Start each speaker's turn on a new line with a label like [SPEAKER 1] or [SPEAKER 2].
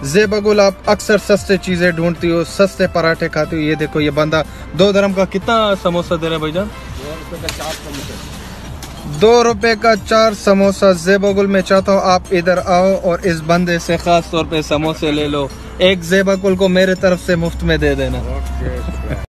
[SPEAKER 1] ज़ेबागुल आप अक्सर सस्ते चीजें ढूंढती हो, सस्ते पराठे खाती हो। ये देखो ये बंदा 2 dirham का कितना समोसा दे रहा है भाईजान? 2 रुपए का 4 समोसा ज़ेबागुल में। चाहता हूँ आप इधर आओ और इस बंदे से खास तौर पे समोसे ले लो। एक ज़ेबागुल को मेरे तरफ से मुफ्त में दे देना।